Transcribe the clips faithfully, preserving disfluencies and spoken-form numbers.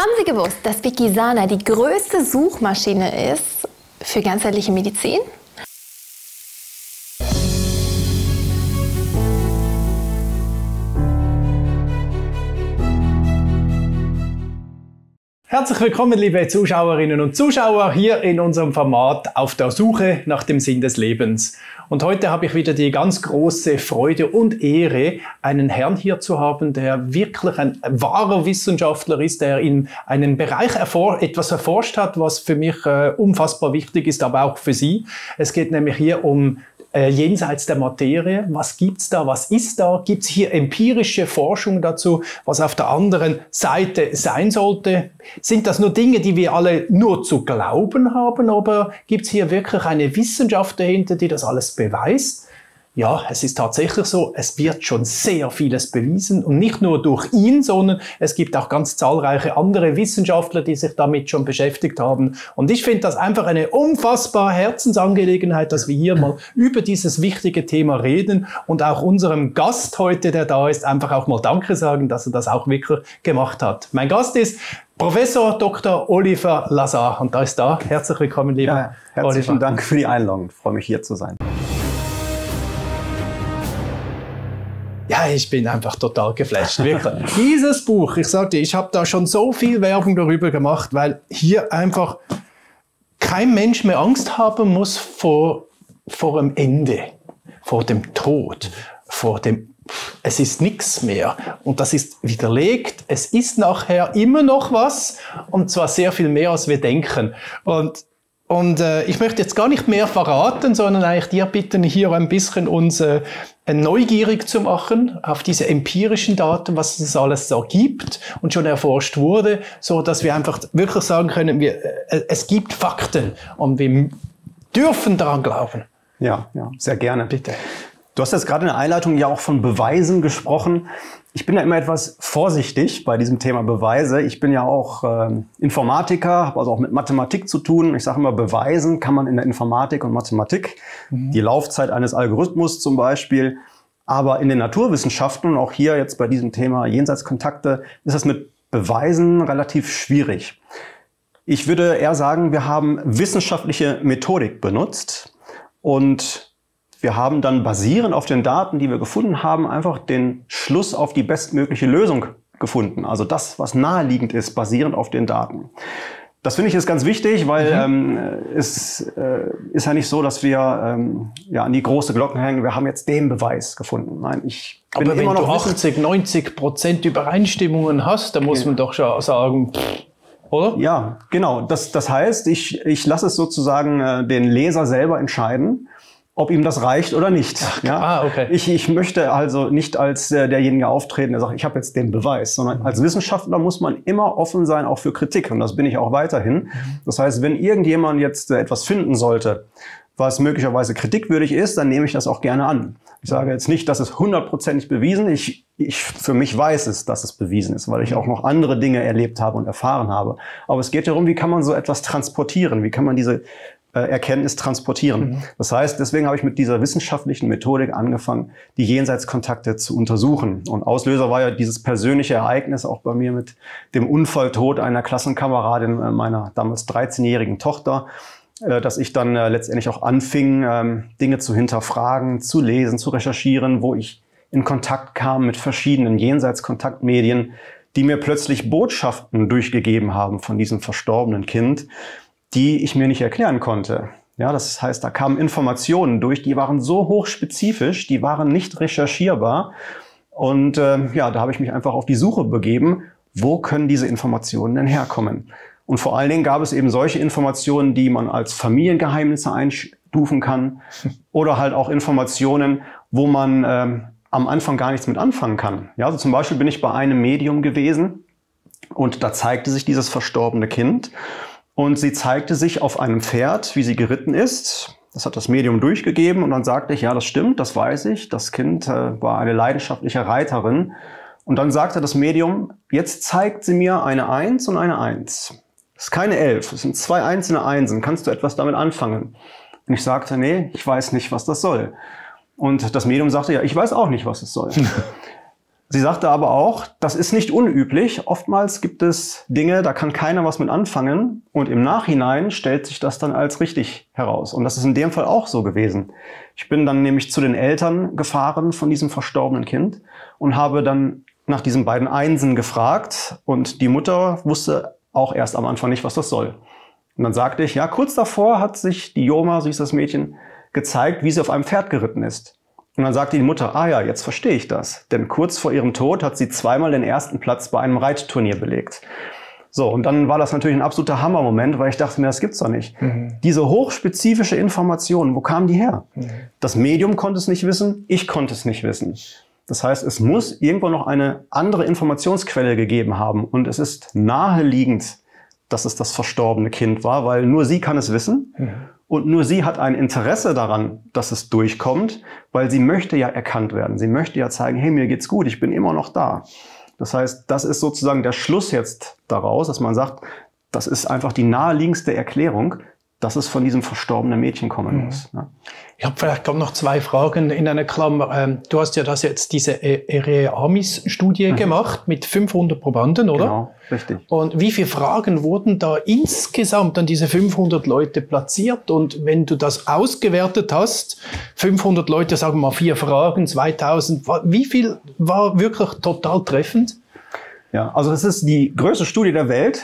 Haben Sie gewusst, dass Wikisana die größte Suchmaschine ist für ganzheitliche Medizin? Herzlich willkommen, liebe Zuschauerinnen und Zuschauer, hier in unserem Format Auf der Suche nach dem Sinn des Lebens. Und heute habe ich wieder die ganz große Freude und Ehre, einen Herrn hier zu haben, der wirklich ein wahrer Wissenschaftler ist, der in einem Bereich erfor- etwas erforscht hat, was für mich äh, unfassbar wichtig ist, aber auch für Sie. Es geht nämlich hier um Äh, jenseits der Materie. Was gibt's da? Was ist da? Gibt's hier empirische Forschung dazu, was auf der anderen Seite sein sollte? Sind das nur Dinge, die wir alle nur zu glauben haben, oder gibt's hier wirklich eine Wissenschaft dahinter, die das alles beweist? Ja, es ist tatsächlich so, es wird schon sehr vieles bewiesen und nicht nur durch ihn, sondern es gibt auch ganz zahlreiche andere Wissenschaftler, die sich damit schon beschäftigt haben. Und ich finde das einfach eine unfassbare Herzensangelegenheit, dass wir hier mal über dieses wichtige Thema reden und auch unserem Gast heute, der da ist, einfach auch mal Danke sagen, dass er das auch wirklich gemacht hat. Mein Gast ist Professor Doktor Oliver Lazar und da ist da. Herzlich willkommen, lieber ja, herzlichen Oliver. Dank für die Einladung. Ich freue mich, hier zu sein. Ja, ich bin einfach total geflasht, wirklich. Dieses Buch, ich sagte, ich habe da schon so viel Werbung darüber gemacht, weil hier einfach kein Mensch mehr Angst haben muss vor, vor dem Ende, vor dem Tod, vor dem, es ist nichts mehr. Und das ist widerlegt, es ist nachher immer noch was und zwar sehr viel mehr, als wir denken. Und Und äh, ich möchte jetzt gar nicht mehr verraten, sondern eigentlich dir bitten, hier ein bisschen uns äh, neugierig zu machen auf diese empirischen Daten, was es alles so gibt und schon erforscht wurde, so dass wir einfach wirklich sagen können, wir, äh, es gibt Fakten und wir dürfen daran glauben. Ja, ja, sehr gerne. Bitte. Du hast jetzt gerade in der Einleitung ja auch von Beweisen gesprochen. Ich bin ja immer etwas vorsichtig bei diesem Thema Beweise. Ich bin ja auch äh, Informatiker, habe also auch mit Mathematik zu tun. Ich sage immer, beweisen kann man in der Informatik und Mathematik. Mhm. Die Laufzeit eines Algorithmus zum Beispiel. Aber in den Naturwissenschaften und auch hier jetzt bei diesem Thema Jenseitskontakte ist das mit Beweisen relativ schwierig. Ich würde eher sagen, wir haben wissenschaftliche Methodik benutzt und wir haben dann basierend auf den Daten, die wir gefunden haben, einfach den Schluss auf die bestmögliche Lösung gefunden. Also das, was naheliegend ist, basierend auf den Daten. Das finde ich ist ganz wichtig, weil mhm. ähm, es äh, ist ja nicht so, dass wir ähm, ja, an die große Glocke hängen, wir haben jetzt den Beweis gefunden. Nein, ich bin Aber wenn immer noch du achtzig, neunzig Prozent Übereinstimmungen hast, dann muss okay. man doch schon sagen, pff, oder? Ja, genau. Das, das heißt, ich, ich lasse es sozusagen äh, den Leser selber entscheiden, ob ihm das reicht oder nicht. Ach, ja? ah, okay. ich, ich möchte also nicht als äh, derjenige auftreten, der sagt, ich habe jetzt den Beweis, sondern mhm. als Wissenschaftler muss man immer offen sein, auch für Kritik. Und das bin ich auch weiterhin. Mhm. Das heißt, wenn irgendjemand jetzt äh, etwas finden sollte, was möglicherweise kritikwürdig ist, dann nehme ich das auch gerne an. Ich sage jetzt nicht, dass es hundertprozentig bewiesen ist. Ich, ich, für mich weiß es, dass es bewiesen ist, weil ich auch noch andere Dinge erlebt habe und erfahren habe. Aber es geht darum, wie kann man so etwas transportieren? Wie kann man diese Erkenntnis transportieren. Mhm. Das heißt, deswegen habe ich mit dieser wissenschaftlichen Methodik angefangen, die Jenseitskontakte zu untersuchen. Und Auslöser war ja dieses persönliche Ereignis auch bei mir mit dem Unfalltod einer Klassenkameradin meiner damals dreizehnjährigen Tochter, dass ich dann letztendlich auch anfing, Dinge zu hinterfragen, zu lesen, zu recherchieren, wo ich in Kontakt kam mit verschiedenen Jenseitskontaktmedien, die mir plötzlich Botschaften durchgegeben haben von diesem verstorbenen Kind, die ich mir nicht erklären konnte. Ja, das heißt, da kamen Informationen durch, die waren so hochspezifisch, die waren nicht recherchierbar. Und äh, ja, da habe ich mich einfach auf die Suche begeben, wo können diese Informationen denn herkommen? Und vor allen Dingen gab es eben solche Informationen, die man als Familiengeheimnisse einstufen kann oder halt auch Informationen, wo man äh, am Anfang gar nichts mit anfangen kann. Ja, also zum Beispiel bin ich bei einem Medium gewesen und da zeigte sich dieses verstorbene Kind. Und sie zeigte sich auf einem Pferd, wie sie geritten ist. Das hat das Medium durchgegeben und dann sagte ich, ja, das stimmt, das weiß ich. Das Kind äh, war eine leidenschaftliche Reiterin. Und dann sagte das Medium, jetzt zeigt sie mir eine Eins und eine Eins. Das ist keine Elf, es sind zwei einzelne Einsen. Kannst du etwas damit anfangen? Und ich sagte, nee, ich weiß nicht, was das soll. Und das Medium sagte, ja, ich weiß auch nicht, was es soll. Sie sagte aber auch, das ist nicht unüblich. Oftmals gibt es Dinge, da kann keiner was mit anfangen und im Nachhinein stellt sich das dann als richtig heraus. Und das ist in dem Fall auch so gewesen. Ich bin dann nämlich zu den Eltern gefahren von diesem verstorbenen Kind und habe dann nach diesen beiden Einsen gefragt und die Mutter wusste auch erst am Anfang nicht, was das soll. Und dann sagte ich, ja, kurz davor hat sich die Joma, so hieß das Mädchen, gezeigt, wie sie auf einem Pferd geritten ist. Und dann sagte die Mutter, ah ja, jetzt verstehe ich das. Denn kurz vor ihrem Tod hat sie zweimal den ersten Platz bei einem Reitturnier belegt. So, und dann war das natürlich ein absoluter Hammermoment, weil ich dachte mir, das gibt's doch nicht. Mhm. Diese hochspezifische Information, wo kamen die her? Mhm. Das Medium konnte es nicht wissen, ich konnte es nicht wissen. Das heißt, es muss irgendwo noch eine andere Informationsquelle gegeben haben. Und es ist naheliegend, dass es das verstorbene Kind war, weil nur sie kann es wissen. Mhm. Und nur sie hat ein Interesse daran, dass es durchkommt, weil sie möchte ja erkannt werden. Sie möchte ja zeigen, hey, mir geht's gut, ich bin immer noch da. Das heißt, das ist sozusagen der Schluss jetzt daraus, dass man sagt, das ist einfach die naheliegendste Erklärung, dass es von diesem verstorbenen Mädchen kommen muss. Mhm. Ich habe vielleicht gerade noch zwei Fragen in einer Klammer. Ähm, du hast ja das jetzt diese Ereamis-Studie mhm. gemacht mit fünfhundert Probanden, oder? Genau, richtig. Und wie viele Fragen wurden da insgesamt an diese fünfhundert Leute platziert? Und wenn du das ausgewertet hast, fünfhundert Leute, sagen wir mal vier Fragen, zweitausend, wie viel war wirklich total treffend? Ja, also das ist die größte Studie der Welt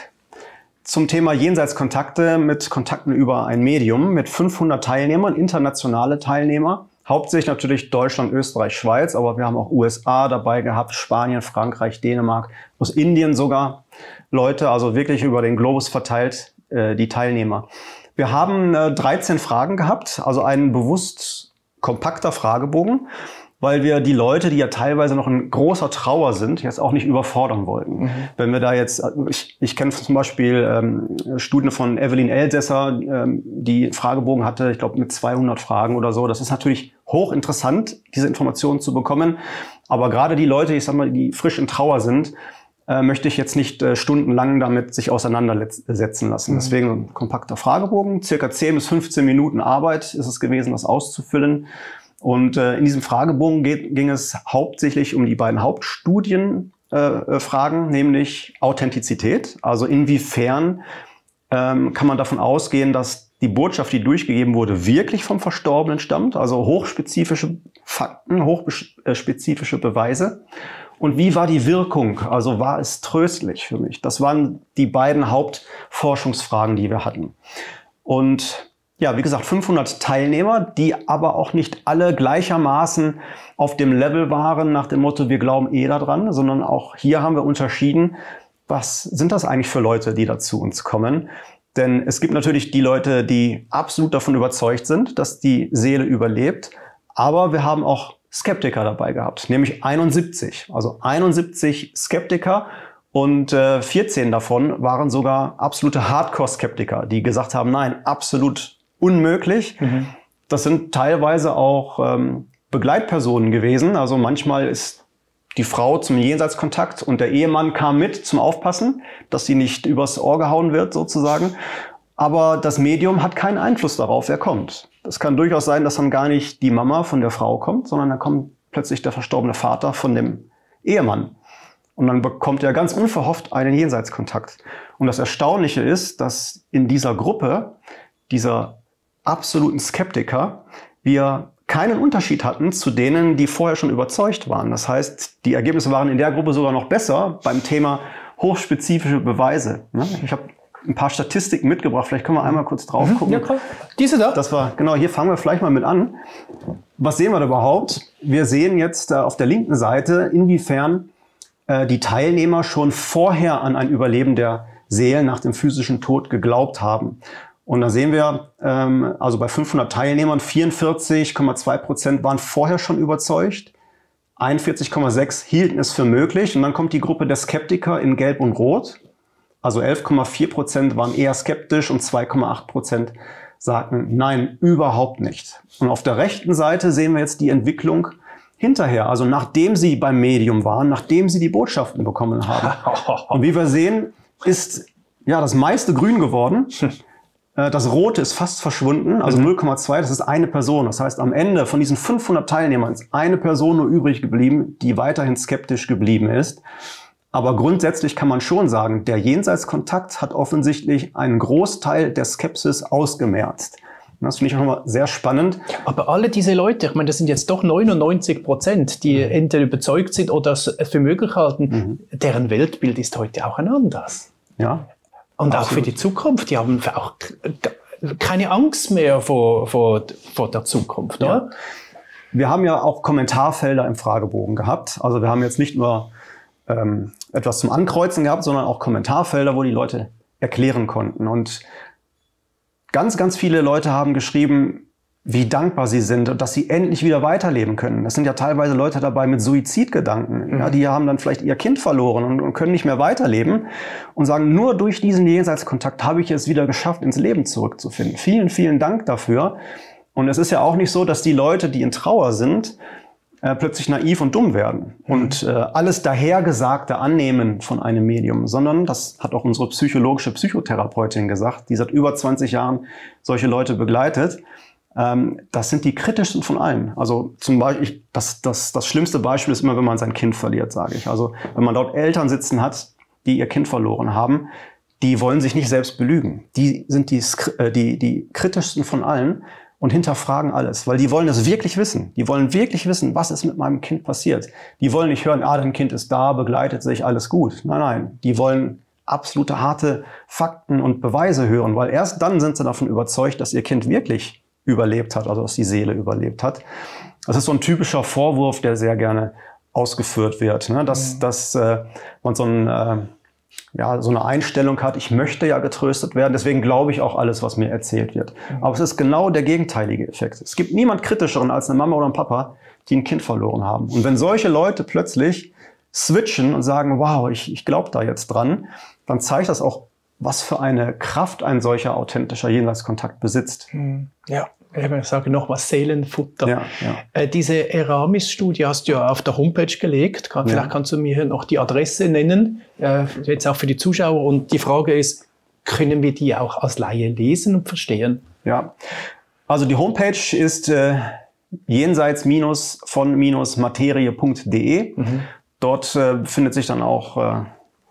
zum Thema Jenseitskontakte mit Kontakten über ein Medium mit fünfhundert Teilnehmern, internationale Teilnehmer. Hauptsächlich natürlich Deutschland, Österreich, Schweiz, aber wir haben auch U S A dabei gehabt, Spanien, Frankreich, Dänemark, aus Indien sogar Leute, also wirklich über den Globus verteilt äh, die Teilnehmer. Wir haben äh, dreizehn Fragen gehabt, also einen bewusst kompakter Fragebogen, weil wir die Leute, die ja teilweise noch in großer Trauer sind, jetzt auch nicht überfordern wollten. Mhm. Wenn wir da jetzt, ich, ich kenne zum Beispiel ähm, Studien von Evelyn Elsässer, ähm, die Fragebogen hatte, ich glaube mit zweihundert Fragen oder so. Das ist natürlich hochinteressant, diese Informationen zu bekommen. Aber gerade die Leute, ich sag mal, die frisch in Trauer sind, äh, möchte ich jetzt nicht äh, stundenlang damit sich auseinandersetzen lassen. Mhm. Deswegen ein kompakter Fragebogen, circa zehn bis fünfzehn Minuten Arbeit ist es gewesen, das auszufüllen. Und äh, in diesem Fragebogen geht, ging es hauptsächlich um die beiden Hauptstudienfragen, äh, Fragen, nämlich Authentizität. Also inwiefern ähm, kann man davon ausgehen, dass die Botschaft, die durchgegeben wurde, wirklich vom Verstorbenen stammt. Also hochspezifische Fakten, hochspezifische Beweise. Und wie war die Wirkung? Also war es tröstlich für mich? Das waren die beiden Hauptforschungsfragen, die wir hatten. Und ja, wie gesagt, fünfhundert Teilnehmer, die aber auch nicht alle gleichermaßen auf dem Level waren nach dem Motto, wir glauben eh daran, sondern auch hier haben wir unterschieden, was sind das eigentlich für Leute, die da zu uns kommen? Denn es gibt natürlich die Leute, die absolut davon überzeugt sind, dass die Seele überlebt, aber wir haben auch Skeptiker dabei gehabt, nämlich einundsiebzig, also einundsiebzig Skeptiker. Und äh, vierzehn davon waren sogar absolute Hardcore-Skeptiker, die gesagt haben, nein, absolut unmöglich. Mhm. Das sind teilweise auch ähm, Begleitpersonen gewesen. Also manchmal ist die Frau zum Jenseitskontakt und der Ehemann kam mit zum Aufpassen, dass sie nicht übers Ohr gehauen wird sozusagen. Aber das Medium hat keinen Einfluss darauf, wer kommt. Es kann durchaus sein, dass dann gar nicht die Mama von der Frau kommt, sondern dann kommt plötzlich der verstorbene Vater von dem Ehemann. Und dann bekommt er ganz unverhofft einen Jenseitskontakt. Und das Erstaunliche ist, dass in dieser Gruppe, dieser absoluten Skeptiker, wir keinen Unterschied hatten zu denen, die vorher schon überzeugt waren. Das heißt, die Ergebnisse waren in der Gruppe sogar noch besser beim Thema hochspezifische Beweise. Ich habe ein paar Statistiken mitgebracht, vielleicht können wir einmal kurz drauf gucken. Ja, klar. Diese da? Das war, genau, hier fangen wir vielleicht mal mit an. Was sehen wir da überhaupt? Wir sehen jetzt auf der linken Seite, inwiefern die Teilnehmer schon vorher an ein Überleben der Seelen nach dem physischen Tod geglaubt haben. Und da sehen wir, ähm, also bei fünfhundert Teilnehmern, vierundvierzig Komma zwei Prozent waren vorher schon überzeugt, einundvierzig Komma sechs hielten es für möglich. Und dann kommt die Gruppe der Skeptiker in Gelb und Rot. Also elf Komma vier Prozent waren eher skeptisch und zwei Komma acht Prozent sagten, nein, überhaupt nicht. Und auf der rechten Seite sehen wir jetzt die Entwicklung hinterher, also nachdem sie beim Medium waren, nachdem sie die Botschaften bekommen haben. Und wie wir sehen, ist ja das meiste grün geworden. Das Rote ist fast verschwunden, also null Komma zwei, das ist eine Person. Das heißt, am Ende von diesen fünfhundert Teilnehmern ist eine Person nur übrig geblieben, die weiterhin skeptisch geblieben ist. Aber grundsätzlich kann man schon sagen, der Jenseitskontakt hat offensichtlich einen Großteil der Skepsis ausgemerzt. Das finde ich auch nochmal sehr spannend. Aber alle diese Leute, ich meine, das sind jetzt doch neunundneunzig Prozent, die mhm. entweder überzeugt sind oder es für möglich halten, mhm. deren Weltbild ist heute auch ein anderes. Ja. Und Absolut. Auch für die Zukunft, die haben auch keine Angst mehr vor, vor, vor der Zukunft, oder? Ja. Wir haben ja auch Kommentarfelder im Fragebogen gehabt. Also wir haben jetzt nicht nur ähm, etwas zum Ankreuzen gehabt, sondern auch Kommentarfelder, wo die Leute erklären konnten. Und ganz, ganz viele Leute haben geschrieben, wie dankbar sie sind und dass sie endlich wieder weiterleben können. Das sind ja teilweise Leute dabei mit Suizidgedanken. Mhm. Ja, die haben dann vielleicht ihr Kind verloren und, und können nicht mehr weiterleben und sagen, nur durch diesen Jenseitskontakt habe ich es wieder geschafft, ins Leben zurückzufinden. Vielen, vielen Dank dafür. Und es ist ja auch nicht so, dass die Leute, die in Trauer sind, äh, plötzlich naiv und dumm werden mhm. und äh, alles Dahergesagte annehmen von einem Medium, sondern, das hat auch unsere psychologische Psychotherapeutin gesagt, die seit über zwanzig Jahren solche Leute begleitet. Das sind die kritischsten von allen. Also zum Beispiel, ich, das, das, das schlimmste Beispiel ist immer, wenn man sein Kind verliert, sage ich. Also wenn man dort Eltern sitzen hat, die ihr Kind verloren haben, die wollen sich nicht selbst belügen. Die sind die, die, die kritischsten von allen und hinterfragen alles, weil die wollen es wirklich wissen. Die wollen wirklich wissen, was ist mit meinem Kind passiert. Die wollen nicht hören, ah, dein Kind ist da, begleitet sich, alles gut. Nein, nein, die wollen absolute harte Fakten und Beweise hören, weil erst dann sind sie davon überzeugt, dass ihr Kind wirklich überlebt hat, also dass die Seele überlebt hat. Das ist so ein typischer Vorwurf, der sehr gerne ausgeführt wird, ne? dass, mhm. dass äh, man so, ein, äh, ja, so eine Einstellung hat, ich möchte ja getröstet werden, deswegen glaube ich auch alles, was mir erzählt wird. Mhm. Aber es ist genau der gegenteilige Effekt. Es gibt niemand kritischeren als eine Mama oder ein Papa, die ein Kind verloren haben. Und wenn solche Leute plötzlich switchen und sagen, wow, ich, ich glaube da jetzt dran, dann zeigt das auch, was für eine Kraft ein solcher authentischer Jenseitskontakt besitzt. Ja, ich sage nochmal Seelenfutter. Ja, ja. Äh, diese Eramis-Studie hast du ja auf der Homepage gelegt. Kann, ja. Vielleicht kannst du mir noch die Adresse nennen, äh, jetzt auch für die Zuschauer. Und die Frage ist, können wir die auch als Laie lesen und verstehen? Ja, also die Homepage ist äh, jenseits von materie punkt de. Mhm. Dort äh, befindet sich dann auch äh,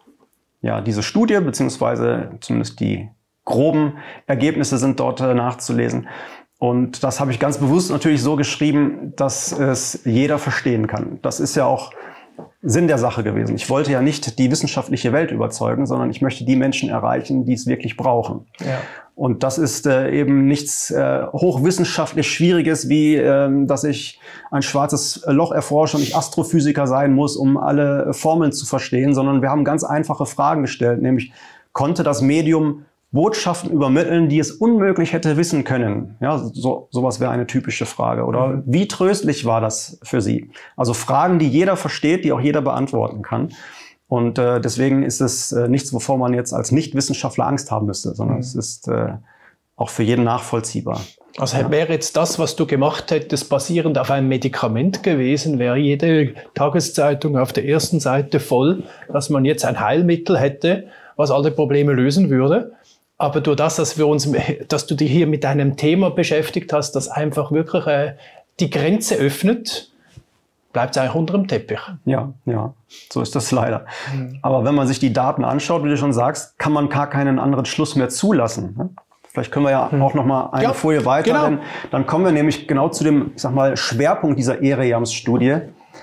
ja, diese Studie, beziehungsweise zumindest die groben Ergebnisse sind dort äh, nachzulesen. Und das habe ich ganz bewusst natürlich so geschrieben, dass es jeder verstehen kann. Das ist ja auch Sinn der Sache gewesen. Ich wollte ja nicht die wissenschaftliche Welt überzeugen, sondern ich möchte die Menschen erreichen, die es wirklich brauchen. Ja. Und das ist äh, eben nichts äh, hochwissenschaftlich Schwieriges, wie äh, dass ich ein schwarzes Loch erforsche und ich Astrophysiker sein muss, um alle Formeln zu verstehen, sondern wir haben ganz einfache Fragen gestellt, nämlich konnte das Medium Botschaften übermitteln, die es unmöglich hätte wissen können. Ja, so, sowas wäre eine typische Frage. Oder mhm. wie tröstlich war das für Sie? Also Fragen, die jeder versteht, die auch jeder beantworten kann. Und äh, deswegen ist es äh, nichts, wovor man jetzt als Nichtwissenschaftler Angst haben müsste, sondern mhm. es ist äh, auch für jeden nachvollziehbar. Also ja. wäre jetzt das, was du gemacht hättest, basierend auf einem Medikament gewesen, wäre jede Tageszeitung auf der ersten Seite voll, dass man jetzt ein Heilmittel hätte, was alle Probleme lösen würde. Aber durch das, dass, wir uns, dass du dich hier mit einem Thema beschäftigt hast, das einfach wirklich äh, die Grenze öffnet, bleibt es eigentlich unter dem Teppich. Ja, ja, so ist das leider. Mhm. Aber wenn man sich die Daten anschaut, wie du schon sagst, kann man gar keinen anderen Schluss mehr zulassen. Ne? Vielleicht können wir ja mhm. auch noch mal eine ja, Folie weiter, genau. denn dann kommen wir nämlich genau zu dem, ich sag mal, Schwerpunkt dieser Erejams-Studie,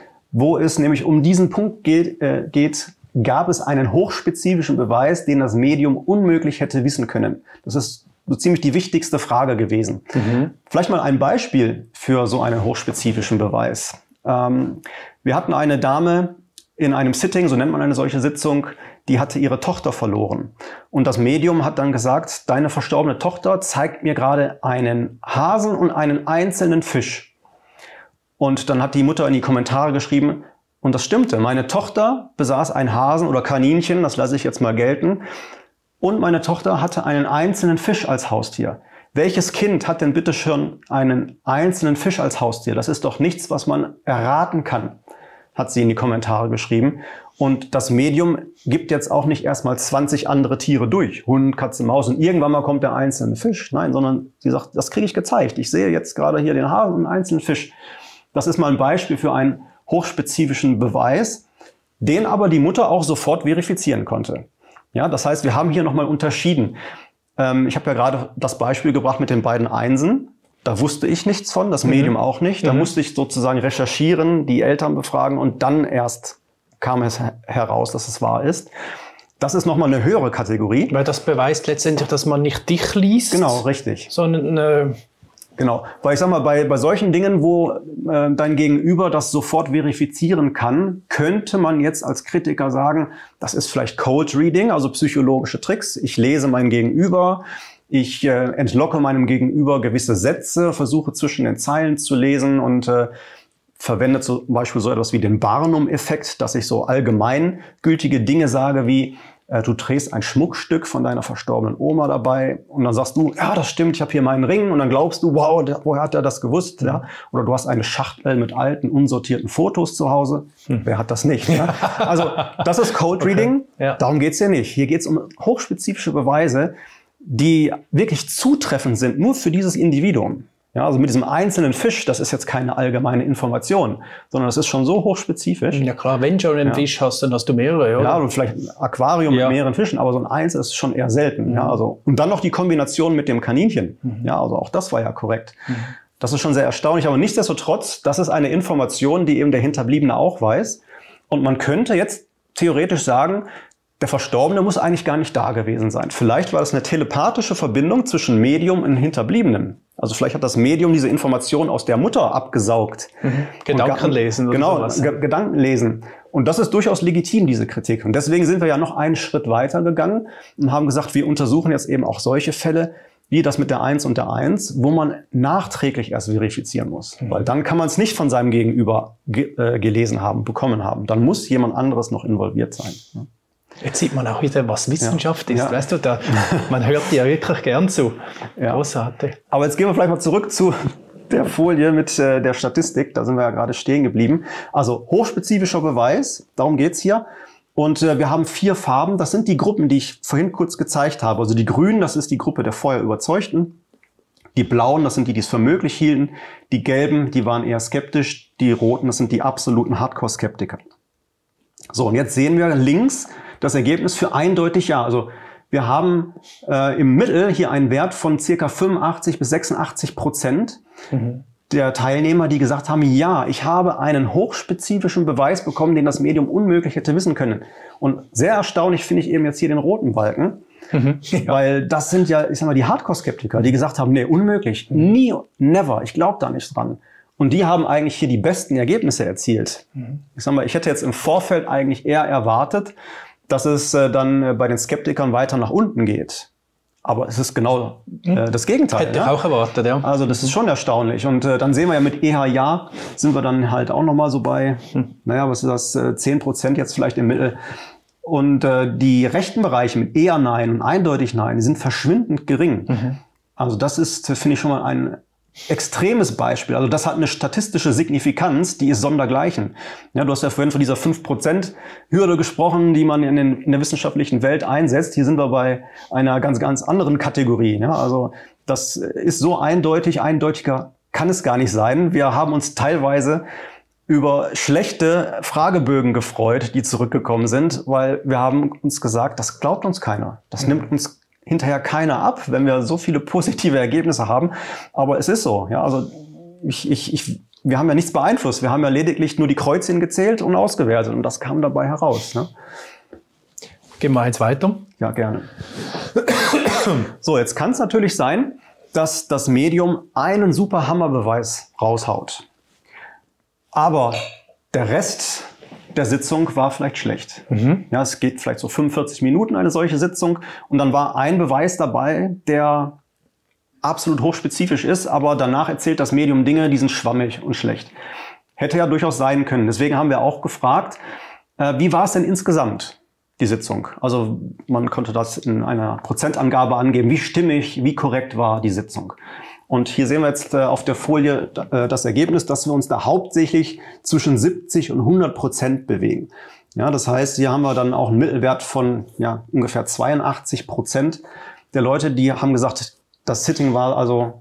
wo es nämlich um diesen Punkt geht, äh, geht, gab es einen hochspezifischen Beweis, den das Medium unmöglich hätte wissen können. Das ist so ziemlich die wichtigste Frage gewesen. Mhm. Vielleicht mal ein Beispiel für so einen hochspezifischen Beweis. Ähm, wir hatten eine Dame in einem Sitting, so nennt man eine solche Sitzung, die hatte ihre Tochter verloren. Und das Medium hat dann gesagt, deine verstorbene Tochter zeigt mir gerade einen Hasen und einen einzelnen Fisch. Und dann hat die Mutter in die Kommentare geschrieben, und das stimmte, meine Tochter besaß ein Hasen oder Kaninchen, das lasse ich jetzt mal gelten, und meine Tochter hatte einen einzelnen Fisch als Haustier. Welches Kind hat denn bitte schon einen einzelnen Fisch als Haustier? Das ist doch nichts, was man erraten kann, hat sie in die Kommentare geschrieben. Und das Medium gibt jetzt auch nicht erstmal zwanzig andere Tiere durch. Hund, Katze, Maus und irgendwann mal kommt der einzelne Fisch. Nein, sondern sie sagt, das kriege ich gezeigt. Ich sehe jetzt gerade hier den Hasen und einen einzelnen Fisch. Das ist mal ein Beispiel für einen hochspezifischen Beweis, den aber die Mutter auch sofort verifizieren konnte. Ja, das heißt, wir haben hier nochmal unterschieden. Ähm, ich habe ja gerade das Beispiel gebracht mit den beiden Einsen. Da wusste ich nichts von, das Medium mhm. auch nicht. Da mhm. musste ich sozusagen recherchieren, die Eltern befragen und dann erst kam es heraus, dass es wahr ist. Das ist nochmal eine höhere Kategorie. Weil das beweist letztendlich, dass man nicht dich liest. Genau, richtig. Sondern äh Genau, weil ich sag mal, bei, bei solchen Dingen, wo äh, dein Gegenüber das sofort verifizieren kann, könnte man jetzt als Kritiker sagen, das ist vielleicht Cold Reading, also psychologische Tricks. Ich lese mein Gegenüber, ich äh, entlocke meinem Gegenüber gewisse Sätze, versuche zwischen den Zeilen zu lesen und äh, verwende zum Beispiel so etwas wie den Barnum-Effekt, dass ich so allgemeingültige Dinge sage wie, äh, du trägst ein Schmuckstück von deiner verstorbenen Oma dabei und dann sagst du, ja, das stimmt, ich habe hier meinen Ring und dann glaubst du, wow, der, woher hat er das gewusst? Ja? Oder du hast eine Schachtel mit alten, unsortierten Fotos zu Hause. Hm. Wer hat das nicht? Ja? Also das ist Code Reading, okay. Ja. Darum geht's hier nicht. Hier geht's um hochspezifische Beweise, die wirklich zutreffend sind, nur für dieses Individuum. Ja, also mit diesem einzelnen Fisch, das ist jetzt keine allgemeine Information, sondern das ist schon so hochspezifisch. Ja klar, wenn du einen ja. Fisch hast, dann hast du mehrere, oder? Ja, und vielleicht ein Aquarium ja. mit mehreren Fischen, aber so ein Einzel ist schon eher selten. Mhm. Ja, also, und dann noch die Kombination mit dem Kaninchen. Mhm. Ja, also auch das war ja korrekt. Mhm. Das ist schon sehr erstaunlich, aber nichtsdestotrotz, das ist eine Information, die eben der Hinterbliebene auch weiß. Und man könnte jetzt theoretisch sagen, der Verstorbene muss eigentlich gar nicht da gewesen sein. Vielleicht war das eine telepathische Verbindung zwischen Medium und Hinterbliebenen. Also vielleicht hat das Medium diese Information aus der Mutter abgesaugt. Mhm. Gedanken lesen. Genau, Ge Gedanken lesen. Und das ist durchaus legitim, diese Kritik. Und deswegen sind wir ja noch einen Schritt weiter gegangen und haben gesagt, wir untersuchen jetzt eben auch solche Fälle, wie das mit der Eins und der Eins, wo man nachträglich erst verifizieren muss. Mhm. Weil dann kann man es nicht von seinem Gegenüber ge äh, gelesen haben, bekommen haben. Dann muss jemand anderes noch involviert sein. Ja. Jetzt sieht man auch wieder, was Wissenschaft ja. ist. Ja. Weißt du, da, man hört dir ja wirklich gern zu. Ja. Großartig. Aber jetzt gehen wir vielleicht mal zurück zu der Folie mit äh, der Statistik. Da sind wir ja gerade stehen geblieben. Also hochspezifischer Beweis, darum geht's hier. Und äh, wir haben vier Farben. Das sind die Gruppen, die ich vorhin kurz gezeigt habe. Also die grünen, das ist die Gruppe der vorher Überzeugten. Die blauen, das sind die, die es für möglich hielten. Die gelben, die waren eher skeptisch. Die roten, das sind die absoluten Hardcore-Skeptiker. So, und jetzt sehen wir links das Ergebnis für eindeutig ja. Also wir haben äh, im Mittel hier einen Wert von circa fünfundachtzig bis sechsundachtzig Prozent mhm. der Teilnehmer, die gesagt haben, ja, ich habe einen hochspezifischen Beweis bekommen, den das Medium unmöglich hätte wissen können. Und sehr erstaunlich finde ich eben jetzt hier den roten Balken, mhm. ja. weil das sind ja, ich sag mal, die Hardcore-Skeptiker, die gesagt haben, nee, unmöglich, mhm. nie, never, ich glaube da nicht dran. Und die haben eigentlich hier die besten Ergebnisse erzielt. Mhm. Ich sag mal, ich hätte jetzt im Vorfeld eigentlich eher erwartet, dass es äh, dann äh, bei den Skeptikern weiter nach unten geht. Aber es ist genau äh, das Gegenteil. Hätte ich ja? auch erwartet, ja. Also das ist schon erstaunlich. Und äh, dann sehen wir ja mit E H Ja, sind wir dann halt auch nochmal so bei, hm. naja, was ist das, äh, zehn Prozent jetzt vielleicht im Mittel. Und äh, die rechten Bereiche mit eher Nein und eindeutig Nein, die sind verschwindend gering. Mhm. Also das ist, finde ich, schon mal ein extremes Beispiel. Also das hat eine statistische Signifikanz, die ist sondergleichen. Ja, du hast ja vorhin von dieser fünf Prozent Hürde gesprochen, die man in, den, in der wissenschaftlichen Welt einsetzt. Hier sind wir bei einer ganz, ganz anderen Kategorie. Ja, also das ist so eindeutig, eindeutiger kann es gar nicht sein. Wir haben uns teilweise über schlechte Fragebögen gefreut, die zurückgekommen sind, weil wir haben uns gesagt, das glaubt uns keiner. Das nimmt uns hinterher keiner ab, wenn wir so viele positive Ergebnisse haben. Aber es ist so. Ja, also ich, ich, ich, wir haben ja nichts beeinflusst. Wir haben ja lediglich nur die Kreuzchen gezählt und ausgewertet. Und das kam dabei heraus. Ne? Gehen wir jetzt weiter. Ja, gerne. So, jetzt kann es natürlich sein, dass das Medium einen super Hammerbeweis raushaut. Aber der Rest der Sitzung war vielleicht schlecht. Mhm. Ja, es geht vielleicht so fünfundvierzig Minuten eine solche Sitzung und dann war ein Beweis dabei, der absolut hochspezifisch ist, aber danach erzählt das Medium Dinge, die sind schwammig und schlecht. Hätte ja durchaus sein können. Deswegen haben wir auch gefragt, äh, wie war es denn insgesamt, die Sitzung? Also man konnte das in einer Prozentangabe angeben, wie stimmig, wie korrekt war die Sitzung. Und hier sehen wir jetzt äh, auf der Folie äh, das Ergebnis, dass wir uns da hauptsächlich zwischen siebzig und hundert Prozent bewegen. Ja, das heißt, hier haben wir dann auch einen Mittelwert von ja, ungefähr zweiundachtzig Prozent der Leute, die haben gesagt, das Sitting war also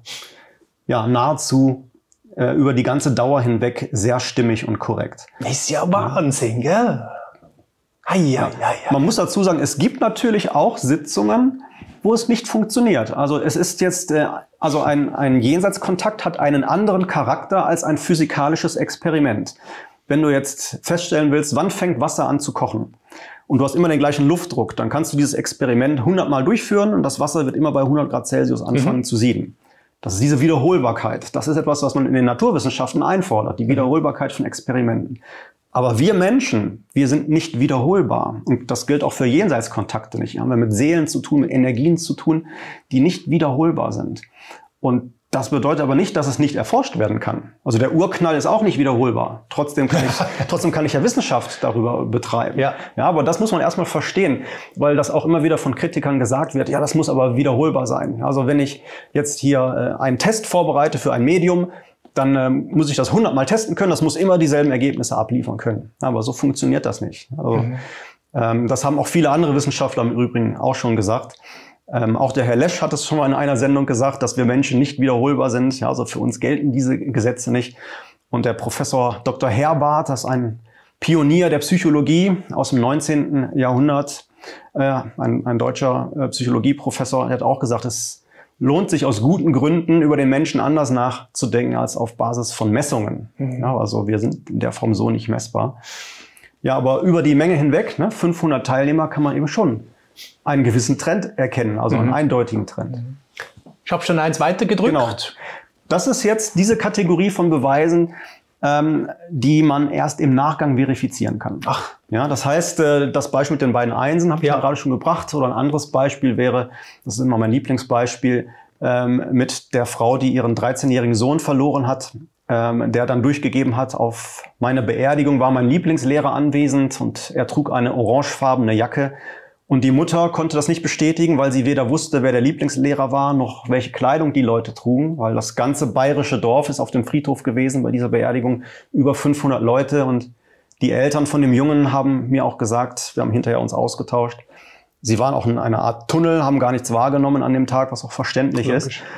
ja, nahezu äh, über die ganze Dauer hinweg sehr stimmig und korrekt. Ist ja Wahnsinn, gell? Hei, hei, hei, hei. Man muss dazu sagen, es gibt natürlich auch Sitzungen, wo es nicht funktioniert. Also es ist jetzt, äh, also ein, ein Jenseitskontakt hat einen anderen Charakter als ein physikalisches Experiment. Wenn du jetzt feststellen willst, wann fängt Wasser an zu kochen und du hast immer den gleichen Luftdruck, dann kannst du dieses Experiment hundert Mal durchführen und das Wasser wird immer bei hundert Grad Celsius anfangen mhm. zu sieden. Das ist diese Wiederholbarkeit. Das ist etwas, was man in den Naturwissenschaften einfordert, die Wiederholbarkeit von Experimenten. Aber wir Menschen, wir sind nicht wiederholbar. Und das gilt auch für Jenseitskontakte nicht. Wir haben mit Seelen zu tun, mit Energien zu tun, die nicht wiederholbar sind. Und das bedeutet aber nicht, dass es nicht erforscht werden kann. Also der Urknall ist auch nicht wiederholbar. Trotzdem kann ich, trotzdem kann ich ja Wissenschaft darüber betreiben. Ja. Ja, aber das muss man erstmal verstehen, weil das auch immer wieder von Kritikern gesagt wird, ja, das muss aber wiederholbar sein. Also wenn ich jetzt hier äh, einen Test vorbereite für ein Medium, dann ähm, muss ich das hundertmal testen können. Das muss immer dieselben Ergebnisse abliefern können. Aber so funktioniert das nicht. Also, mhm. ähm, das haben auch viele andere Wissenschaftler im Übrigen auch schon gesagt. Ähm, auch der Herr Lesch hat es schon mal in einer Sendung gesagt, dass wir Menschen nicht wiederholbar sind. Ja, also für uns gelten diese Gesetze nicht. Und der Professor Doktor Herbart, das ist ein Pionier der Psychologie aus dem neunzehnten Jahrhundert, äh, ein, ein deutscher äh, Psychologieprofessor, der hat auch gesagt, es lohnt sich aus guten Gründen, über den Menschen anders nachzudenken als auf Basis von Messungen. Mhm. Ja, also wir sind in der Form so nicht messbar. Ja, aber über die Menge hinweg, ne, fünfhundert Teilnehmer, kann man eben schon einen gewissen Trend erkennen, also mhm. einen eindeutigen Trend. Ich habe schon eins weiter gedrückt. Genau. Das ist jetzt diese Kategorie von Beweisen, ähm, die man erst im Nachgang verifizieren kann. Ach. Ja, das heißt, äh, das Beispiel mit den beiden Einsen habe ich ja. ja gerade schon gebracht. Oder ein anderes Beispiel wäre, das ist immer mein Lieblingsbeispiel, ähm, mit der Frau, die ihren dreizehnjährigen Sohn verloren hat, ähm, der dann durchgegeben hat, auf meine Beerdigung war mein Lieblingslehrer anwesend und er trug eine orangefarbene Jacke. Und die Mutter konnte das nicht bestätigen, weil sie weder wusste, wer der Lieblingslehrer war, noch welche Kleidung die Leute trugen, weil das ganze bayerische Dorf ist auf dem Friedhof gewesen bei dieser Beerdigung, über fünfhundert Leute. Und die Eltern von dem Jungen haben mir auch gesagt, wir haben hinterher uns ausgetauscht, sie waren auch in einer Art Tunnel, haben gar nichts wahrgenommen an dem Tag, was auch verständlich Logisch. ist.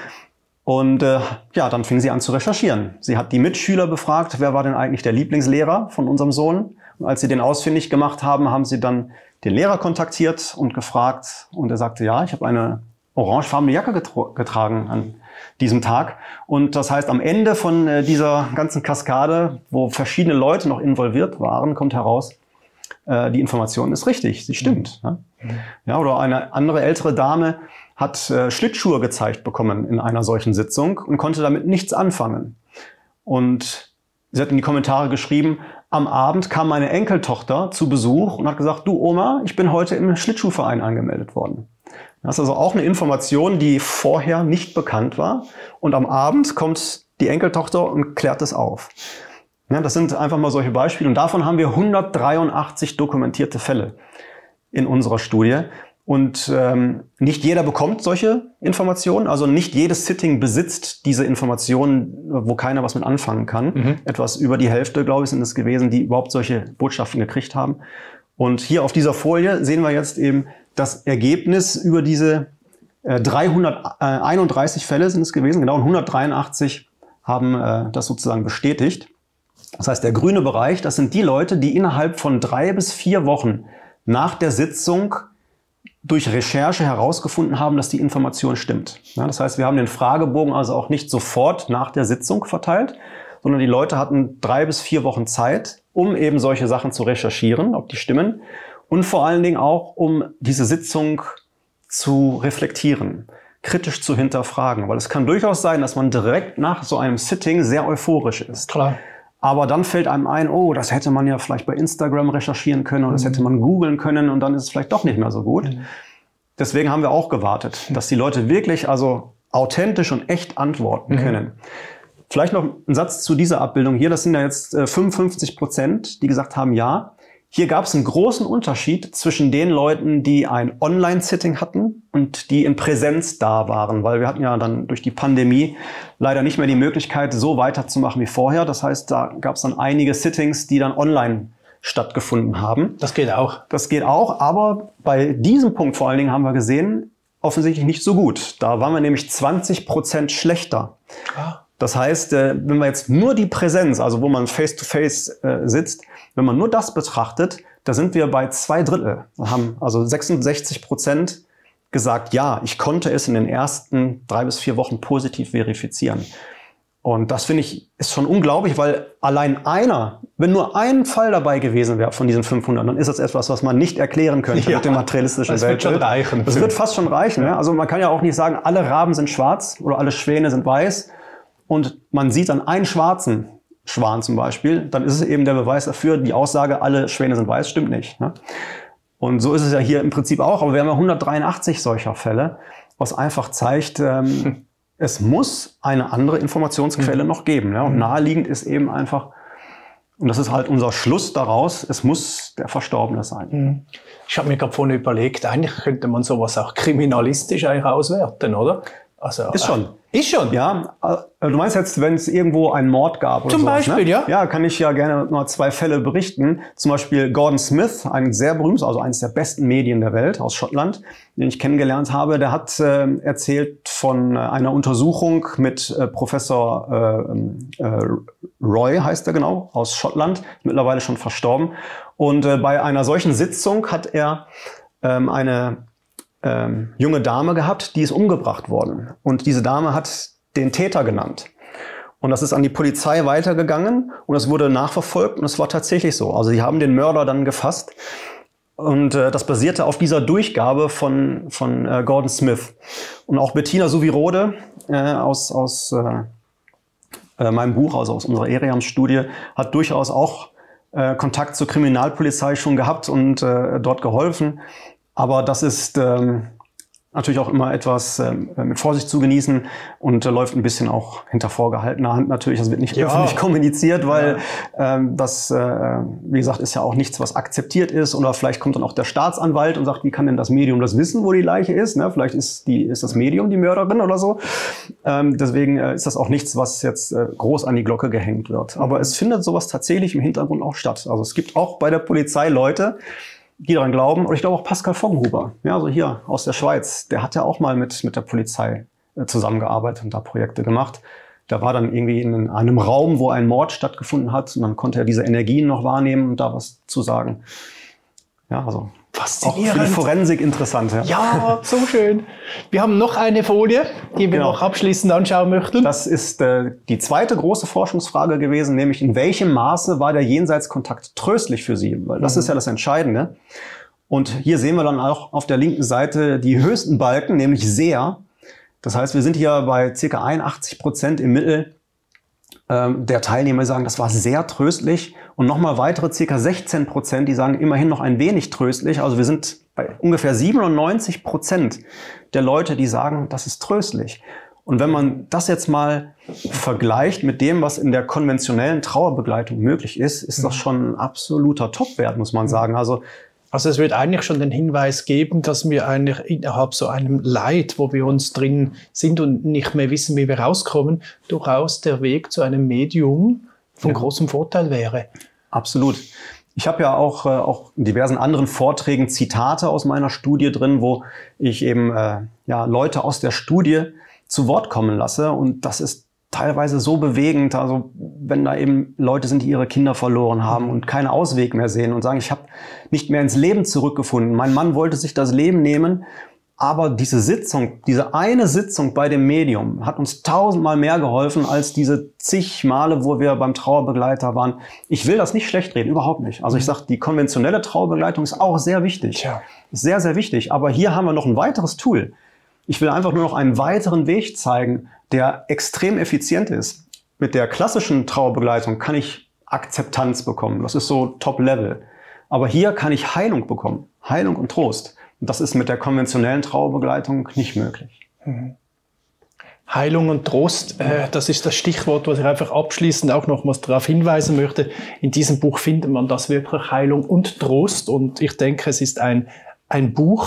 Und äh, ja, dann fing sie an zu recherchieren. Sie hat die Mitschüler befragt, wer war denn eigentlich der Lieblingslehrer von unserem Sohn? Und als sie den ausfindig gemacht haben, haben sie dann den Lehrer kontaktiert und gefragt. Und er sagte, ja, ich habe eine orangefarbene Jacke getra- getragen an diesem Tag. Und das heißt, am Ende von äh, dieser ganzen Kaskade, wo verschiedene Leute noch involviert waren, kommt heraus, äh, die Information ist richtig, sie stimmt. Mhm. Ja? Ja, oder eine andere ältere Dame hat äh, Schlittschuhe gezeigt bekommen in einer solchen Sitzung und konnte damit nichts anfangen. Und sie hat in die Kommentare geschrieben, am Abend kam meine Enkeltochter zu Besuch und hat gesagt, du Oma, ich bin heute im Schlittschuhverein angemeldet worden. Das ist also auch eine Information, die vorher nicht bekannt war. Und am Abend kommt die Enkeltochter und klärt es auf. Ja, das sind einfach mal solche Beispiele. Und davon haben wir hundertdreiundachtzig dokumentierte Fälle in unserer Studie. Und ähm, nicht jeder bekommt solche Informationen. Also nicht jedes Sitting besitzt diese Informationen, wo keiner was mit anfangen kann. Mhm. Etwas über die Hälfte, glaube ich, sind es gewesen, die überhaupt solche Botschaften gekriegt haben. Und hier auf dieser Folie sehen wir jetzt eben das Ergebnis über diese äh, dreihunderteinunddreißig Fälle sind es gewesen. Genau, und hundertdreiundachtzig haben äh, das sozusagen bestätigt. Das heißt, der grüne Bereich, das sind die Leute, die innerhalb von drei bis vier Wochen nach der Sitzung durch Recherche herausgefunden haben, dass die Information stimmt. Ja, das heißt, wir haben den Fragebogen also auch nicht sofort nach der Sitzung verteilt, sondern die Leute hatten drei bis vier Wochen Zeit, um eben solche Sachen zu recherchieren, ob die stimmen und vor allen Dingen auch, um diese Sitzung zu reflektieren, kritisch zu hinterfragen. Weil es kann durchaus sein, dass man direkt nach so einem Sitting sehr euphorisch ist. Klar. Aber dann fällt einem ein, oh, das hätte man ja vielleicht bei Instagram recherchieren können oder das hätte man googeln können und dann ist es vielleicht doch nicht mehr so gut. Mhm. Deswegen haben wir auch gewartet, dass die Leute wirklich also authentisch und echt antworten mhm. können. Vielleicht noch ein Satz zu dieser Abbildung hier. Das sind ja jetzt äh, fünfundfünfzig Prozent, die gesagt haben, ja. Hier gab es einen großen Unterschied zwischen den Leuten, die ein Online-Sitting hatten und die in Präsenz da waren, weil wir hatten ja dann durch die Pandemie leider nicht mehr die Möglichkeit, so weiterzumachen wie vorher. Das heißt, da gab es dann einige Sittings, die dann online stattgefunden haben. Das geht auch. Das geht auch, aber bei diesem Punkt vor allen Dingen haben wir gesehen, offensichtlich nicht so gut. Da waren wir nämlich zwanzig Prozent schlechter. Ah. Das heißt, wenn wir jetzt nur die Präsenz, also wo man face-to-face sitzt, wenn man nur das betrachtet, da sind wir bei zwei Drittel. Wir haben also sechsundsechzig Prozent gesagt, ja, ich konnte es in den ersten drei bis vier Wochen positiv verifizieren. Und das finde ich ist schon unglaublich, weil allein einer, wenn nur ein Fall dabei gewesen wäre von diesen fünfhundert, dann ist das etwas, was man nicht erklären könnte ja, mit dem materialistischen Weltbild. Das wird schon reichen. Das wird fast schon reichen. Ja. Also man kann ja auch nicht sagen, alle Raben sind schwarz oder alle Schwäne sind weiß und man sieht dann einen schwarzen Schwan zum Beispiel, dann ist es eben der Beweis dafür, die Aussage, alle Schwäne sind weiß, stimmt nicht. Ne? Und so ist es ja hier im Prinzip auch, aber wir haben ja hundertdreiundachtzig solcher Fälle, was einfach zeigt, ähm, es muss eine andere Informationsquelle mhm. noch geben. Ja? Und naheliegend ist eben einfach, und das ist halt unser Schluss daraus, es muss der Verstorbene sein. Mhm. Ich habe mir gerade vorhin überlegt, eigentlich könnte man sowas auch kriminalistisch eigentlich auswerten, oder? Also, ist schon. Ist schon? Ja. Du meinst jetzt, wenn es irgendwo einen Mord gab oder Zum sowas, Beispiel, ne? ja. Ja, kann ich ja gerne noch zwei Fälle berichten. Zum Beispiel Gordon Smith, ein sehr berühmtes, also eines der besten Medien der Welt aus Schottland, den ich kennengelernt habe. Der hat äh, erzählt von äh, einer Untersuchung mit äh, Professor äh, äh, Roy, heißt er genau, aus Schottland, mittlerweile schon verstorben. Und äh, bei einer solchen Sitzung hat er ähm, eine Ähm, junge Dame gehabt, die ist umgebracht worden. Und diese Dame hat den Täter genannt. Und das ist an die Polizei weitergegangen und es wurde nachverfolgt und es war tatsächlich so. Also sie haben den Mörder dann gefasst und äh, das basierte auf dieser Durchgabe von, von äh, Gordon Smith. Und auch Bettina Suvirode äh, aus, aus äh, äh, meinem Buch, also aus unserer EREAM-Studie, hat durchaus auch äh, Kontakt zur Kriminalpolizei schon gehabt und äh, dort geholfen. Aber das ist ähm, natürlich auch immer etwas ähm, mit Vorsicht zu genießen und äh, läuft ein bisschen auch hinter vorgehaltener Hand natürlich. Das wird nicht ja. öffentlich kommuniziert, weil ja. ähm, das, äh, wie gesagt, ist ja auch nichts, was akzeptiert ist. Oder vielleicht kommt dann auch der Staatsanwalt und sagt, wie kann denn das Medium das wissen, wo die Leiche ist? Ne? Vielleicht ist, die, ist das Medium die Mörderin oder so. Ähm, deswegen äh, ist das auch nichts, was jetzt äh, groß an die Glocke gehängt wird. Aber es findet sowas tatsächlich im Hintergrund auch statt. Also es gibt auch bei der Polizei Leute, die daran glauben, und ich glaube auch Pascal Voggenhuber, ja, also hier aus der Schweiz, der hat ja auch mal mit, mit der Polizei äh, zusammengearbeitet und da Projekte gemacht. Der war dann irgendwie in einem Raum, wo ein Mord stattgefunden hat und dann konnte er diese Energien noch wahrnehmen und da was zu sagen. Ja, also faszinierend. Auch für die Forensik interessant. Ja. Ja, so schön. Wir haben noch eine Folie, die wir genau. noch abschließend anschauen möchten. Das ist äh, die zweite große Forschungsfrage gewesen, nämlich in welchem Maße war der Jenseitskontakt tröstlich für Sie? Weil das mhm. ist ja das Entscheidende. Und hier sehen wir dann auch auf der linken Seite die höchsten Balken, nämlich sehr. Das heißt, wir sind hier bei ca. einundachtzig Prozent im Mittel ähm, der Teilnehmer, die sagen, das war sehr tröstlich. Und nochmal weitere ca. sechzehn Prozent, die sagen immerhin noch ein wenig tröstlich. Also wir sind bei ungefähr siebenundneunzig Prozent der Leute, die sagen, das ist tröstlich. Und wenn man das jetzt mal vergleicht mit dem, was in der konventionellen Trauerbegleitung möglich ist, ist das schon ein absoluter Topwert, muss man sagen. Also Also es wird eigentlich schon den Hinweis geben, dass wir eigentlich innerhalb so einem Leid, wo wir uns drin sind und nicht mehr wissen, wie wir rauskommen, durchaus der Weg zu einem Medium von ja. großem Vorteil wäre. Absolut. Ich habe ja auch, äh, auch in diversen anderen Vorträgen Zitate aus meiner Studie drin, wo ich eben äh, ja, Leute aus der Studie zu Wort kommen lasse. Und das ist teilweise so bewegend, also wenn da eben Leute sind, die ihre Kinder verloren haben und keinen Ausweg mehr sehen und sagen, ich habe nicht mehr ins Leben zurückgefunden. Mein Mann wollte sich das Leben nehmen, aber diese Sitzung, diese eine Sitzung bei dem Medium hat uns tausendmal mehr geholfen als diese zig Male, wo wir beim Trauerbegleiter waren. Ich will das nicht schlecht reden, überhaupt nicht. Also ich sage, die konventionelle Trauerbegleitung ist auch sehr wichtig. Tja. Sehr, sehr wichtig. Aber hier haben wir noch ein weiteres Tool. Ich will einfach nur noch einen weiteren Weg zeigen, der extrem effizient ist. Mit der klassischen Trauerbegleitung kann ich Akzeptanz bekommen. Das ist so Top-Level. Aber hier kann ich Heilung bekommen. Heilung und Trost. Und das ist mit der konventionellen Trauerbegleitung nicht möglich. Mhm. Heilung und Trost, äh, das ist das Stichwort, was ich einfach abschließend auch nochmals darauf hinweisen möchte. In diesem Buch findet man das wirklich, Heilung und Trost. Und ich denke, es ist ein, ein Buch,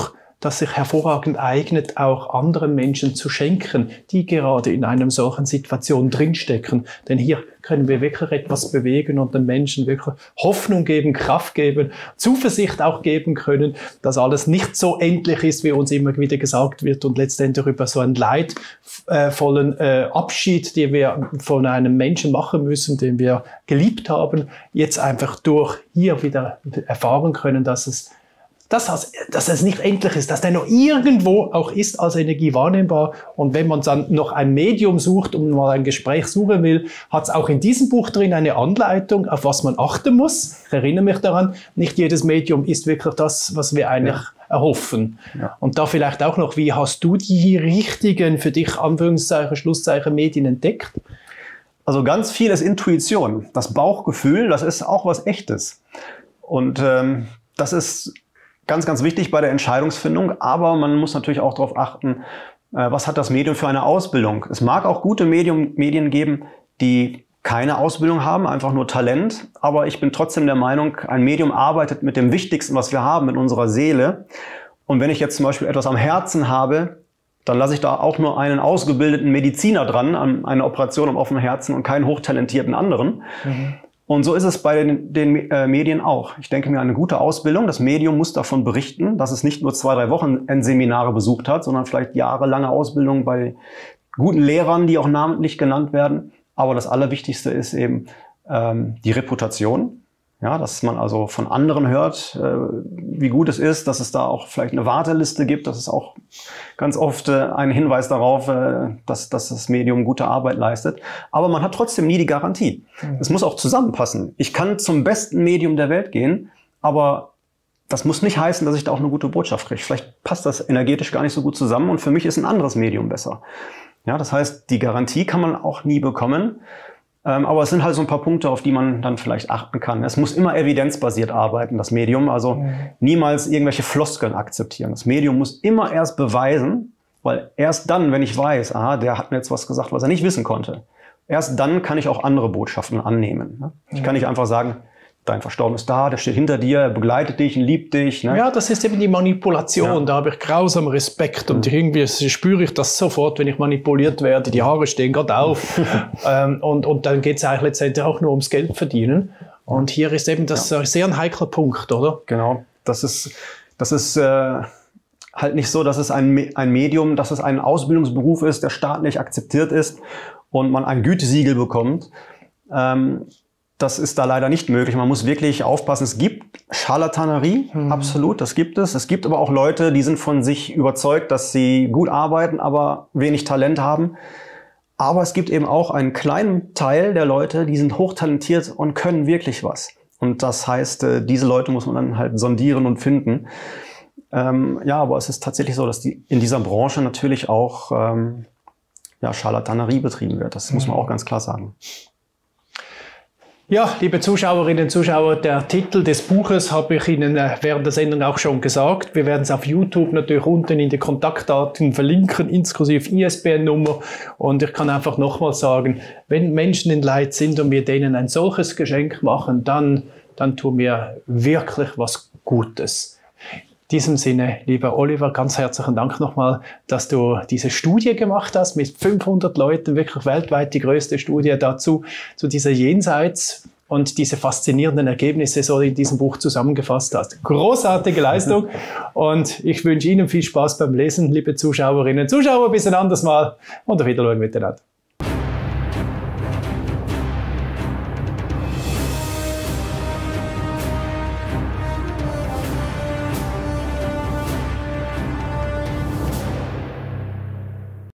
das sich hervorragend eignet, auch anderen Menschen zu schenken, die gerade in einer solchen Situation drinstecken. Denn hier können wir wirklich etwas bewegen und den Menschen wirklich Hoffnung geben, Kraft geben, Zuversicht auch geben können, dass alles nicht so endlich ist, wie uns immer wieder gesagt wird und letztendlich über so einen leidvollen äh, Abschied, den wir von einem Menschen machen müssen, den wir geliebt haben, jetzt einfach durch hier wieder erfahren können, dass es Dass, dass es nicht endlich ist, dass der noch irgendwo auch ist als Energie wahrnehmbar. Und wenn man dann noch ein Medium sucht und mal ein Gespräch suchen will, hat es auch in diesem Buch drin eine Anleitung, auf was man achten muss. Ich erinnere mich daran, nicht jedes Medium ist wirklich das, was wir eigentlich ja. erhoffen. Ja. Und da vielleicht auch noch, wie hast du die richtigen, für dich Anführungszeichen, Schlusszeichen, Medien entdeckt? Also ganz viel ist Intuition. Das Bauchgefühl, das ist auch was Echtes. Und ähm, das ist ganz, ganz wichtig bei der Entscheidungsfindung, aber man muss natürlich auch darauf achten, äh, was hat das Medium für eine Ausbildung. Es mag auch gute Medium, Medien geben, die keine Ausbildung haben, einfach nur Talent, aber ich bin trotzdem der Meinung, ein Medium arbeitet mit dem Wichtigsten, was wir haben, mit unserer Seele. Und wenn ich jetzt zum Beispiel etwas am Herzen habe, dann lasse ich da auch nur einen ausgebildeten Mediziner dran, an eine Operation am offenen Herzen und keinen hochtalentierten anderen. Mhm. Und so ist es bei den, den äh, Medien auch. Ich denke mir, eine gute Ausbildung, das Medium muss davon berichten, dass es nicht nur zwei, drei Wochenendseminare besucht hat, sondern vielleicht jahrelange Ausbildung bei guten Lehrern, die auch namentlich genannt werden. Aber das Allerwichtigste ist eben ähm, die Reputation. Ja, dass man also von anderen hört, äh, wie gut es ist, dass es da auch vielleicht eine Warteliste gibt. Das ist auch ganz oft äh, ein Hinweis darauf, äh, dass, dass das Medium gute Arbeit leistet. Aber man hat trotzdem nie die Garantie. Es mhm. muss auch zusammenpassen. Ich kann zum besten Medium der Welt gehen, aber das muss nicht heißen, dass ich da auch eine gute Botschaft kriege. Vielleicht passt das energetisch gar nicht so gut zusammen und für mich ist ein anderes Medium besser. Ja, das heißt, die Garantie kann man auch nie bekommen. Ähm, aber es sind halt so ein paar Punkte, auf die man dann vielleicht achten kann. Es muss immer evidenzbasiert arbeiten, das Medium. Also mhm. niemals irgendwelche Floskeln akzeptieren. Das Medium muss immer erst beweisen, weil erst dann, wenn ich weiß, aha, der hat mir jetzt was gesagt, was er nicht wissen konnte, erst dann kann ich auch andere Botschaften annehmen. Ne? Ich mhm. kann nicht einfach sagen, dein Verstorbener ist da, der steht hinter dir, er begleitet dich und liebt dich. Ne? Ja, das ist eben die Manipulation. Ja. Da habe ich grausam Respekt und mhm. irgendwie spüre ich das sofort, wenn ich manipuliert werde. Die Haare stehen gerade auf. ähm, und, und dann geht es eigentlich letztendlich auch nur ums Geld verdienen. Und hier ist eben das ja. sehr ein heikler Punkt, oder? Genau. Das ist, das ist äh, halt nicht so, dass es ein, ein Medium, dass es ein Ausbildungsberuf ist, der staatlich akzeptiert ist und man ein Gütesiegel bekommt. Ähm, Das ist da leider nicht möglich. Man muss wirklich aufpassen. Es gibt Scharlatanerie, mhm. absolut, das gibt es. Es gibt aber auch Leute, die sind von sich überzeugt, dass sie gut arbeiten, aber wenig Talent haben. Aber es gibt eben auch einen kleinen Teil der Leute, die sind hochtalentiert und können wirklich was. Und das heißt, diese Leute muss man dann halt sondieren und finden. Ähm, ja, aber es ist tatsächlich so, dass die in dieser Branche natürlich auch ähm, ja, Scharlatanerie betrieben wird. Das mhm. muss man auch ganz klar sagen. Ja, liebe Zuschauerinnen und Zuschauer, der Titel des Buches habe ich Ihnen während der Sendung auch schon gesagt. Wir werden es auf YouTube natürlich unten in die Kontaktdaten verlinken, inklusive I S B N-Nummer. Und ich kann einfach nochmal sagen, wenn Menschen in Leid sind und wir denen ein solches Geschenk machen, dann, dann tun wir wirklich was Gutes. In diesem Sinne, lieber Oliver, ganz herzlichen Dank nochmal, dass du diese Studie gemacht hast mit fünfhundert Leuten, wirklich weltweit die größte Studie dazu, zu dieser Jenseits und diese faszinierenden Ergebnisse so in diesem Buch zusammengefasst hast. Großartige Leistung und ich wünsche Ihnen viel Spaß beim Lesen, liebe Zuschauerinnen und Zuschauer, bis ein anderes Mal und auf Wiedersehen miteinander.